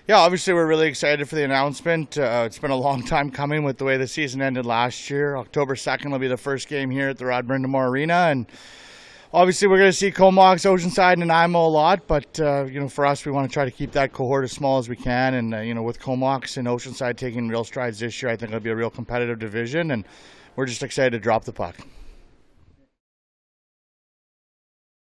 Yeah, obviously we're really excited for the announcement. It's been a long time coming with the way the season ended last year. October 2nd will be the first game here at the Rod Brind'Amour Arena, and obviously we're going to see Comox, Oceanside, and Nanaimo a lot. But for us, we want to try to keep that cohort as small as we can. And with Comox and Oceanside taking real strides this year, I think it'll be a real competitive division, and we're just excited to drop the puck.